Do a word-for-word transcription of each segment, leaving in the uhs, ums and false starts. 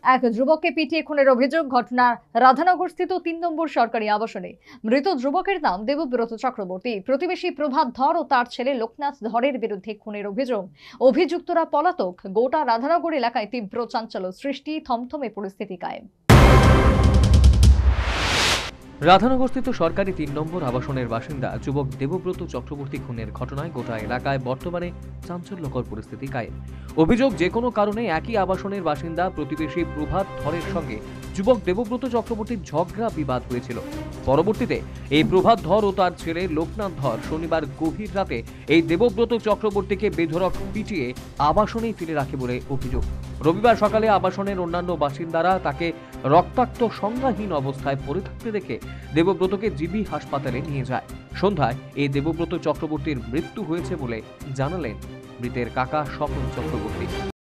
এক যুবককে পিটিয়ে খুনের অভিযোগ। ঘটনা রাধানগরস্থিত তিন নম্বর সরকারি আবাসনে। মৃত যুবকের নাম দেবব্রত চক্রবর্তী। প্রতিবেশী প্রভাত ধর ও তার ছেলে লোকনাথ ধরের বিরুদ্ধে খুনের অভিযোগ। অভিযুক্তরা পলাতক। গোটা রাধানগর এলাকায় তীব্র চাঞ্চল্য সৃষ্টি, থমথমে পরিস্থিতি কায়েম। রাধানগরস্থিত সরকারি তিন নম্বর আবাসনের বাসিন্দা যুবক দেবব্রত চক্রবর্তী খুনের ঘটনায় গোটা এলাকায় বর্তমানে চাঞ্চল্যকর পরিস্থিতি কায়েম। অভিযোগ, যে কোনো কারণে একই আবাসনের বাসিন্দা প্রতিবেশী প্রভাত ধরের সঙ্গে যুবক দেবব্রত চক্রবর্তীর ঝগড়া বিবাদ হয়েছিল। পরবর্তীতে এই প্রভাত ধর ও তার ছেলে লোকনাথ ধর শনিবার গভীর রাতে এই দেবব্রত চক্রবর্তীকে বেধড়ক পিটিয়ে আবাসনেই ফেলে রাখে বলে অভিযোগ। রবিবার সকালে আবাসনের অন্যান্য বাসিন্দারা তাকে রক্তাক্ত সংজ্ঞাহীন অবস্থায় পড়ে থাকতে দেখে দেবব্রতকে জিবি হাসপাতালে নিয়ে যায়। সন্ধ্যায় এই দেবব্রত চক্রবর্তীর মৃত্যু হয়েছে বলে জানালেন মৃতের কাকা স্বপন চক্রবর্তী।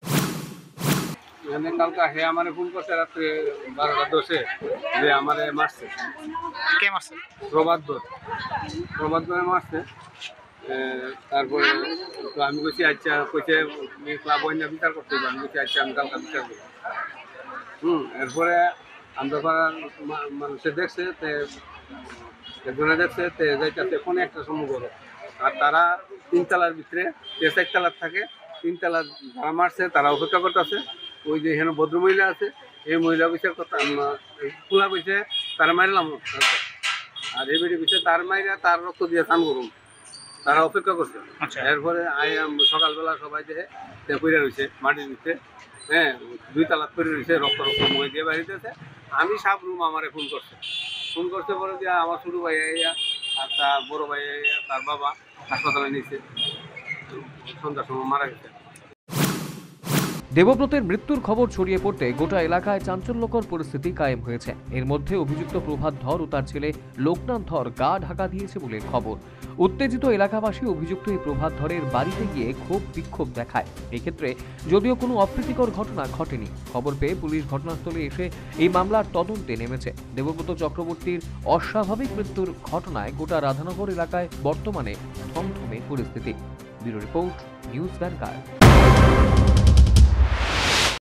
কালকে হে আমারে ফোন করছে রাত্রে বারোটা দশে যে আমারে মারছে। কে মারছে? প্রভাত ধর প্রভাত ধরে মারছে। তারপরে তো আমি বলছি আচ্ছা কইছে ক্লাব অন্য বিচার করতে হবে। আমি বলছি আচ্ছা আমি কালকে বিচার করবো। হুম এরপরে আমরা মানুষে দেখছে একজনে দেখছে তে যাইতেছে কোনো একটা সময় করো। আর তারা তিনতলার ভিতরে যে চারতলার থাকে তিনতলা যারা মারছে তারা অপেক্ষা করতেছে। ওই যে এখানে ভদ্রমহিলা আছে এই মহিলা বিচার করতে খোলা বইছে তারা মারলাম। আর এই বেড়ি বইছে তার মাইরা তার রক্ত দিয়ে স্নান করুন তারা অপেক্ষা করছে। এরপরে সকালবেলা সবাই দেখে পড়ে রয়েছে মাটির নিচে। হ্যাঁ দুই তালাত পড়ে রয়েছে রক্ত রক্ত মই দিয়ে বাড়িতেছে। আমি সাপ রুম আমারে ফোন করছে ফোন করতে পরে যে আমার ছোটো ভাই আর তার বড় ভাই তার বাবা হাসপাতালে নিয়েছে। সন্ধ্যার সময় মারা গেছে। দেবব্রতের মৃত্যুর খবর ছড়িয়ে পড়তে গোটা এলাকায় চাঞ্চল্যকর পরিস্থিতি কায়েম হয়েছে। এর মধ্যে অভিযুক্ত প্রভাত ধর ও তার ছেলে লোকনাথ ধর গা ঢাকা দিয়েছে বলে খবর। উত্তেজিত এলাকাবাসী অভিযুক্ত এই প্রভাত ধরের বাড়িতে গিয়ে ক্ষোভ বিক্ষোভ দেখায়। এক্ষেত্রে যদিও কোনো অপ্রীতিকর ঘটনা ঘটেনি। খবর পেয়ে পুলিশ ঘটনাস্থলে এসে এই মামলার তদন্তে নেমেছে। দেবব্রত চক্রবর্তীর অস্বাভাবিক মৃত্যুর ঘটনায় গোটা রাধানগর এলাকায় বর্তমানে থমথমে পরিস্থিতি। Bureau report, news vanguard.